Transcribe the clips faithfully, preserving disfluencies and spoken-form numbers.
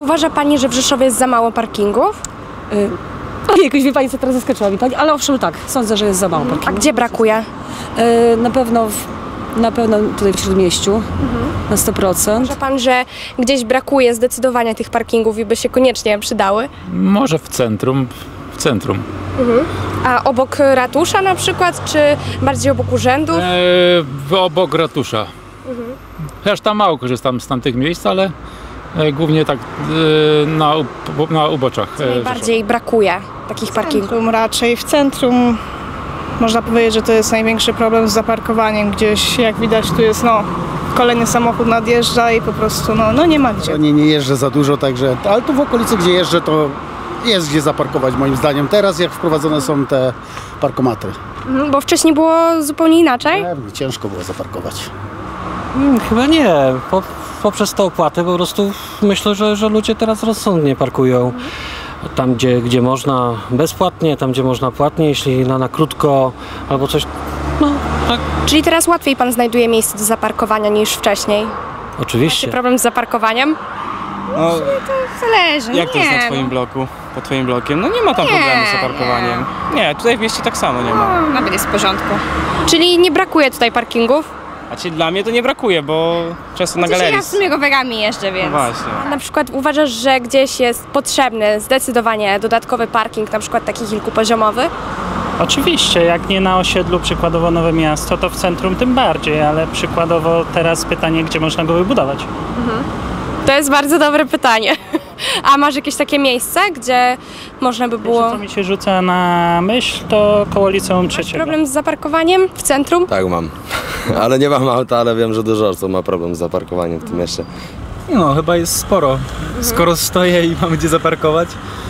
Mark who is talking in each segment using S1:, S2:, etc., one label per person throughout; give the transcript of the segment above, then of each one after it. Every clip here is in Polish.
S1: Uważa Pani, że w Rzeszowie jest za mało parkingów?
S2: Yy, o, jakoś wie Pani, co teraz zaskoczyła mi Pani, ale owszem tak, sądzę, że jest za mało parkingów.
S1: A gdzie brakuje?
S2: Yy, na pewno w, na pewno tutaj w Śródmieściu, mhm. na sto procent.
S1: Uważa Pan, że gdzieś brakuje zdecydowanie tych parkingów i by się koniecznie przydały?
S3: Może w centrum, w centrum.
S1: Mhm. A obok ratusza na przykład, czy bardziej obok urzędów?
S3: E, obok ratusza. Mhm. Chociaż tam mało korzystam z tamtych miejsc, ale e, głównie tak e, na, na uboczach.
S1: Co najbardziej brakuje takich parkingów?
S4: Centrum raczej. W centrum można powiedzieć, że to jest największy problem z zaparkowaniem. Gdzieś, jak widać, tu jest no, kolejny samochód nadjeżdża i po prostu no, no nie ma gdzie.
S5: Nie, nie jeżdżę za dużo, także, ale tu w okolicy, gdzie jeżdżę, to jest gdzie zaparkować moim zdaniem. Teraz jak wprowadzone są te parkomaty.
S1: Mhm, bo wcześniej było zupełnie inaczej?
S5: Pewnie, ciężko było zaparkować.
S6: Hmm, chyba nie. Po, poprzez te opłaty po prostu myślę, że, że ludzie teraz rozsądnie parkują. Tam, gdzie, gdzie można bezpłatnie, tam, gdzie można płatnie, jeśli na, na krótko albo coś. No, tak.
S1: Czyli teraz łatwiej Pan znajduje miejsce do zaparkowania niż wcześniej?
S6: Oczywiście.
S1: Macie problem z zaparkowaniem?
S7: No,
S4: To zależy.
S7: jak to jest na twoim bloku, pod twoim blokiem? No nie ma tam
S4: Nie,
S7: problemu z zaparkowaniem. Nie, tutaj w mieście tak samo nie ma.
S4: No, nawet jest w porządku.
S1: Czyli nie brakuje tutaj parkingów?
S7: A ci dla mnie to nie brakuje, bo często na galerii.
S4: Ja w sumie rowerami jeżdżę,
S7: No
S4: więc...
S7: właśnie.
S1: Na przykład uważasz, że gdzieś jest potrzebny zdecydowanie dodatkowy parking, na przykład taki kilkupoziomowy?
S8: Oczywiście, jak nie na osiedlu, przykładowo Nowe Miasto, to w centrum tym bardziej, ale przykładowo teraz pytanie, gdzie można go wybudować.
S1: Mhm. To jest bardzo dobre pytanie. A masz jakieś takie miejsce, gdzie można by było...
S8: Co mi się rzuca na myśl, to koło liceum trzeciego.
S1: Problem z zaparkowaniem w centrum?
S9: Tak, mam. Ale nie mam auta, ale wiem, że dużo osób ma problem z zaparkowaniem w tym mieście.
S10: No, chyba jest sporo. Skoro stoję i mam gdzie zaparkować,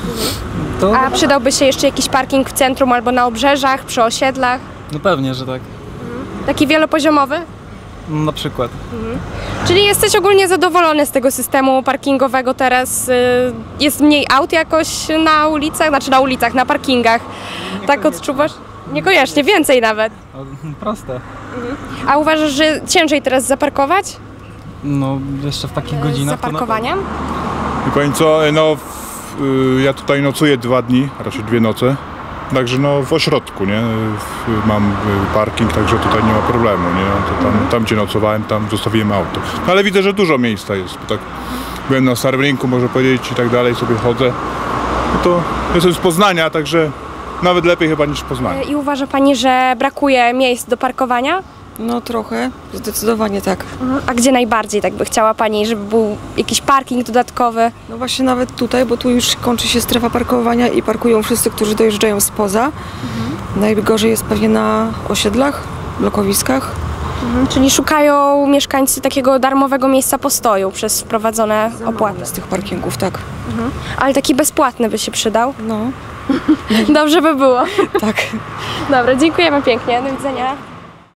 S10: to...
S1: A przydałby się jeszcze jakiś parking w centrum albo na obrzeżach, przy osiedlach?
S10: No pewnie, że tak.
S1: Taki wielopoziomowy?
S10: Na przykład.
S1: Mhm. Czyli jesteś ogólnie zadowolony z tego systemu parkingowego teraz? Y, jest mniej aut jakoś na ulicach, znaczy na ulicach, na parkingach? Tak odczuwasz? Niekoniecznie, więcej nawet.
S10: No, proste.
S1: Mhm. A uważasz, że ciężej teraz zaparkować?
S10: No, jeszcze w takich godzinach.
S1: Z zaparkowaniem?
S11: Wie Pani co, no w, y, ja tutaj nocuję dwa dni, raczej dwie noce. Także no w ośrodku, nie? W, mam y, parking, także tutaj nie ma problemu, nie? To tam, tam gdzie nocowałem, tam zostawiłem auto. No, ale widzę, że dużo miejsca jest, bo tak byłem na Starym Rynku, można powiedzieć, i tak dalej, sobie chodzę. No to jestem z Poznania, także nawet lepiej chyba niż w Poznaniu.
S1: I uważa Pani, że brakuje miejsc do parkowania?
S12: No trochę, zdecydowanie tak.
S1: Mhm. A gdzie najbardziej tak by chciała Pani, żeby był jakiś parking dodatkowy?
S12: No właśnie nawet tutaj, bo tu już kończy się strefa parkowania i parkują wszyscy, którzy dojeżdżają spoza. Mhm. Najgorzej jest pewnie na osiedlach, blokowiskach.
S1: Mhm. Czyli szukają mieszkańcy takiego darmowego miejsca postoju przez wprowadzone opłaty.
S12: Z tych parkingów, tak.
S1: Mhm. Ale taki bezpłatny by się przydał?
S12: No.
S1: Dobrze by było.
S12: Tak.
S1: Dobra, dziękujemy pięknie. Do widzenia.